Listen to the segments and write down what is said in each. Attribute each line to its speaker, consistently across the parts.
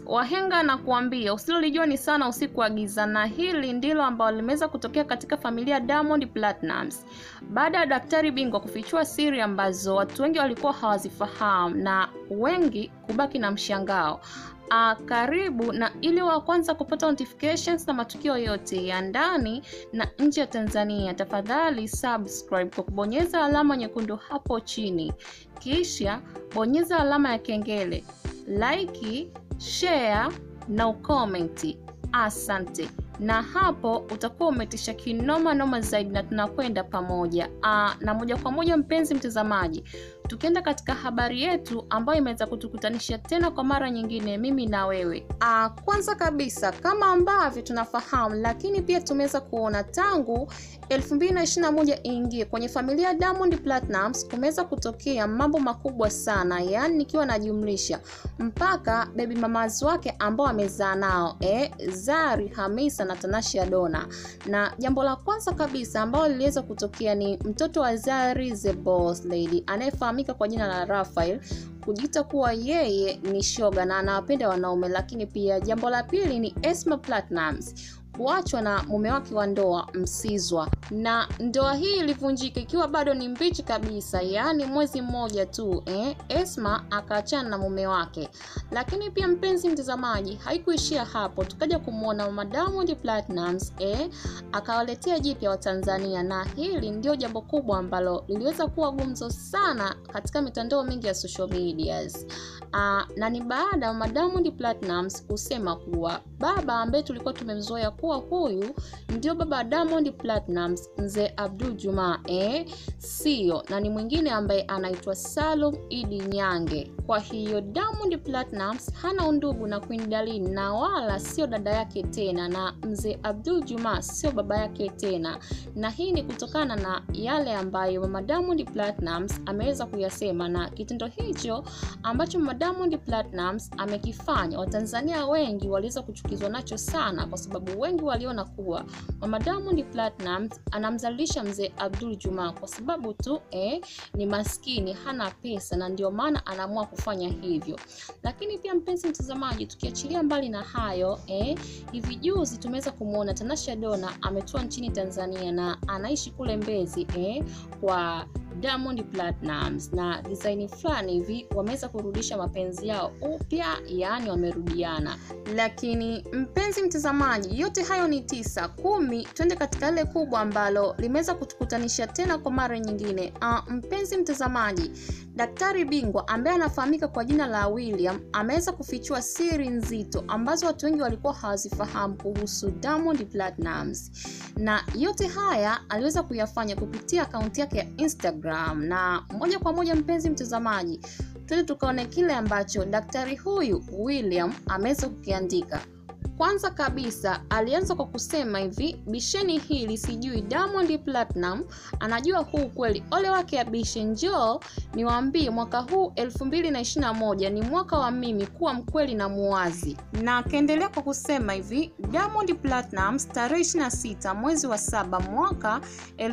Speaker 1: wahenga na kuambia usilolijua ni sana usiku wa giza, na hili ndilo ambalo limeweza kutokea katika familia Diamond Platnumz baada ya daktari bingwa kufichua siri ambazo watu wengi walikuwa hawazifahamu na wengi kubaki na mshangao. Karibu, na ili wa kwanza kupata notifications na matukio yote ya ndani na nje ya Tanzania, tafadhali subscribe kwa kubonyeza alama nyekundu hapo chini, kisha bonyeza alama ya kengele, like, share na ukomenti. Asante. Na hapo utakuwa umetisha kinoma noma zaidi, na tunakwenda pamoja. Na moja kwa moja mpenzi mtazamaji, tukienda katika habari yetu ambayo imeweza kutukutanisha tena kwa mara nyingine mimi na wewe. Kwanza kabisa, kama ambavyo tunafahamu, lakini pia tumeweza kuona tangu 2021 ingie kwenye familia Diamond Platnumz kumeweza kutokea mambo makubwa sana, yani nikiwa najumlisha mpaka baby mamas wake ambao amezaa nao Zari, Hamisa na Tanasha Dona. Na jambo la kwanza kabisa ambalo liliweza kutokea ni mtoto wa Zari, the boss lady, anayefahamika kwa jina la Rafael, kujiita kuwa yeye ni shoga na anawapenda wanaume. Lakini pia jambo la pili ni Esma Platnumz kuachwa na mume wake wa ndoa Msizwa, na ndoa hii ilivunjika ikiwa bado ni mbichi kabisa, yani mwezi mmoja tu Esma akaachana na mume wake. Lakini pia mpenzi mtazamaji, haikuishia hapo, tukaja kumuona mama Diamond Platnumz akawaletea jipya wa Tanzania, na hili ndio jambo kubwa ambalo liliweza kuwa gumzo sana katika mitandao mingi ya social medias. Na ni baada ya mama Diamond Platnumz kusema kuwa baba ambaye tulikuwa tumemzoea kuwa huyu ndio baba Diamond Platnumz, mzee Abdul Juma sio, na ni mwingine ambaye anaitwa Salum Idi Nyange. Kwa hiyo Diamond Platnumz hana undugu na Queen Darleen, na wala sio dada yake tena, na mzee Abdul Juma sio baba yake tena. Na hii ni kutokana na yale ambayo mama Diamond Platnumz ameweza kuyasema, na kitendo hicho ambacho mama Diamond Platnumz amekifanya, Watanzania wengi waliweza kuchukizwa nacho sana, kwa sababu wengi waliona kuwa mama Diamond Platnumz anamzalisha mzee Abdul Juma kwa sababu tu ni maskini, hana pesa, na ndio maana anaamua kufanya hivyo. Lakini pia mpenzi mtazamaji, tukiachilia mbali na hayo hivi juzi tumeweza kumuona Tanasha Dona ametua nchini Tanzania na anaishi kule Mbezi kwa Diamond Platnumz, na design fulani hivi wameweza kurudisha mapenzi yao upya, yani wamerudiana. Lakini mpenzi mtazamaji, yote hayo ni 9, 10, twende katika ile kubwa ambalo limeweza kutukutanisha tena kwa mara nyingine. Mpenzi mtazamaji, daktari bingwa ambaye anafahamika kwa jina la William ameweza kufichua siri nzito ambazo watu wengi walikuwa hawazifahamu kuhusu Diamond Platnumz, na yote haya aliweza kuyafanya kupitia akaunti yake ya Instagram. Na moja kwa moja mpenzi mtazamaji, twende tukaone kile ambacho daktari huyu William ameweza kukiandika. Kwanza kabisa alianza kwa kusema hivi: bisheni hili sijui Diamond Platnumz anajua huu kweli, ole wake abishe, njoo niwaambie mwaka huu 2021 ni mwaka wa mimi kuwa mkweli na muwazi. Na akaendelea kwa kusema hivi: Diamond Platnumz tarehe 26 mwezi wa 7 mwaka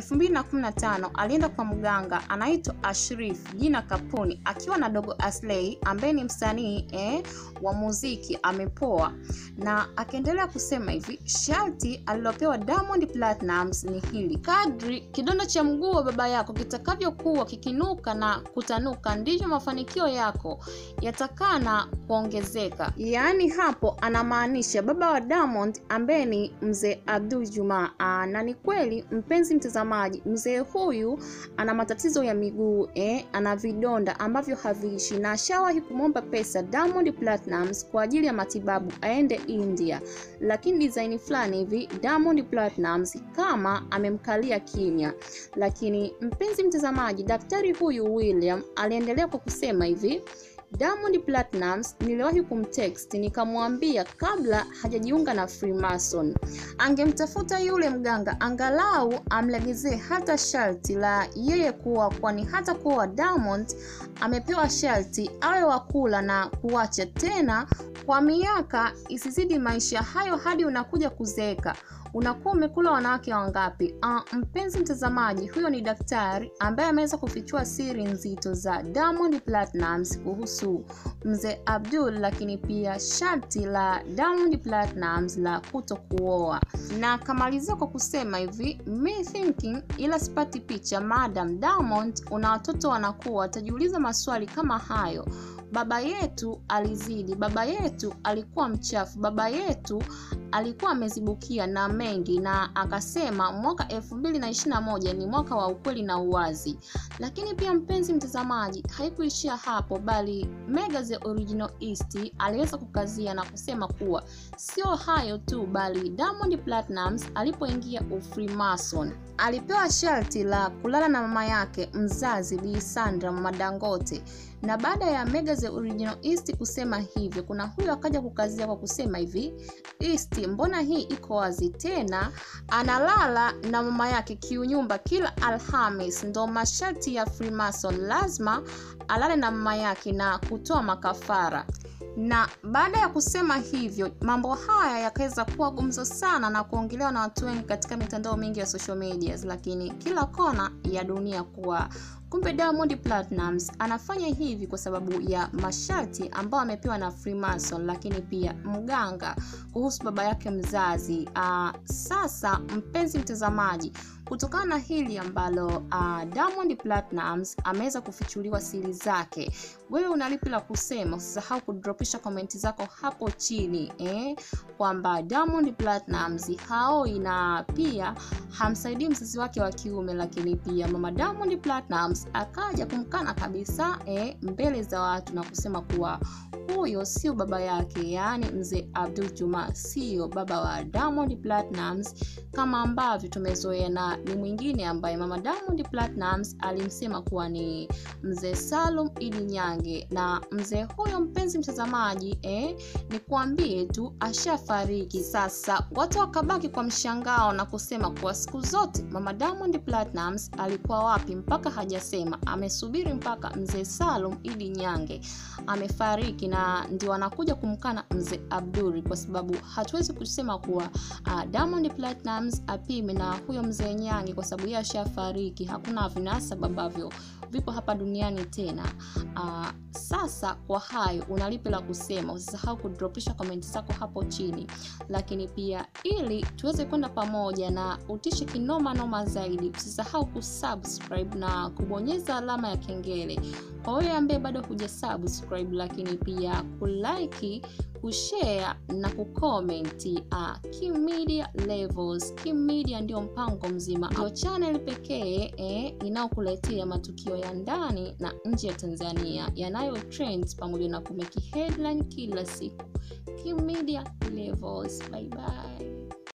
Speaker 1: 2015 alienda kwa mganga anaitwa Ashrif jina Kapuni akiwa na dogo Aslay ambaye ni msanii wa muziki amepoa. Na akaendelea kusema hivi: sharti alilopewa Diamond Platnumz ni hili: kadri kidonda cha mguu wa baba yako kitakavyokuwa kikinuka na kutanuka, ndivyo mafanikio yako yatakana kuongezeka. Yaani hapo anamaanisha baba wa Diamond ambaye ni mzee Abdul Juma. Na ni kweli mpenzi mtazamaji, mzee huyu ana matatizo ya miguu ana vidonda ambavyo haviishi, na ashawahi kumomba pesa Diamond Platnumz kwa ajili ya matibabu aende India. Lakini design fulani hivi Diamond Platnumz kama amemkalia kimya. Lakini mpenzi mtazamaji, daktari huyu William aliendelea kwa kusema hivi: Diamond Platnumz niliwahi kumtext nikamwambia kabla hajajiunga na Freemason angemtafuta yule mganga angalau amlegezee hata sharti la yeye kuwa, kwani hata kuwa Diamond amepewa sharti awe wakula na kuacha tena kwa miaka isizidi maisha hayo hadi unakuja kuzeeka. unakuwa umekula wanawake wangapi? Mpenzi mtazamaji, huyo ni daktari ambaye ameweza kufichua siri nzito za Diamond Platnumz kuhusu mzee ABDUL, lakini pia sharti la Diamond Platnumz la kutokuoa. Na kamalizia kwa kusema hivi, me thinking ila sipati picha, madam Diamond una watoto wanakuwa, atajiuliza maswali kama hayo. Baba yetu alizidi, baba yetu alikuwa mchafu, baba yetu alikuwa amezibukia na mengi, na akasema mwaka 2021 ni mwaka wa ukweli na uwazi. Lakini pia mpenzi mtazamaji, haikuishia hapo, bali MZEE Original East aliweza kukazia na kusema kuwa sio hayo tu, bali Diamond Platnumz alipoingia uFreemason alipewa sharti la kulala na mama yake mzazi Bi SANDA, mama Dangote. Na baada ya MZEE Original East kusema hivyo, kuna huyo akaja kukazia kwa kusema hivi, East mbona hii iko wazi tena, analala na mama yake kiunyumba kila Alhamis, ndo masharti ya Freemason, lazima alale na mama yake na kutoa makafara. Na baada ya kusema hivyo, mambo haya yakaweza kuwa gumzo sana na kuongelewa na watu wengi katika mitandao mingi ya social media, lakini kila kona ya dunia kuwa kumbe Diamond Platnumz anafanya hivi kwa sababu ya masharti ambao amepewa na Freemason, lakini pia mganga kuhusu baba yake mzazi. Sasa mpenzi mtazamaji, kutokana na hili ambalo Diamond Platnumz ameweza kufichuliwa siri zake, wewe unalipi la kusema? Usisahau kudropisha komenti zako hapo chini kwamba Diamond Platnumz haoi na pia hamsaidii mzazi wake wa kiume, lakini pia mama Diamond Platnumz akaja kumkana kabisa mbele za watu na kusema kuwa huyo sio baba yake, yani mzee ABDUL Juma sio baba wa Diamond Platnumz kama ambavyo tumezoea, na ni mwingine ambaye mama Diamond Platnumz alimsema kuwa ni mzee Salum Idi Nyange. Na mzee huyo mpenzi mtazamaji ni kuambie tu ashafariki. Sasa watu wakabaki kwa mshangao na kusema kuwa siku zote mama Diamond Platnumz alikuwa wapi mpaka hajasema, amesubiri mpaka mzee Salum Idi Nyange amefariki na ndio anakuja kumkana mzee ABDUL, kwa sababu hatuwezi kusema kuwa Diamond Platnumz apime na huyo mzee Nyange kwa sababu yeye ashafariki. Hakuna vinasaba ambavyo vipo hapa duniani tena. Sasa kwa hayo unalipi la kusema? Usisahau kudropisha komenti zako hapo chini, lakini pia ili tuweze kwenda pamoja na utishe kinoma zaidi, usisahau kusubscribe na kubonyeza alama ya kengele kwa wewe ambaye bado hujasubscribe, lakini pia kulike, kushare na kucomment. Kim Media Levels, Kim Media ndio mpango mzima, ndio channel pekee inayokuletea matukio ya ndani na nje ya Tanzania yanayo trends pamoja na kumeki headline kila siku. Kim Media Levels, bye bye.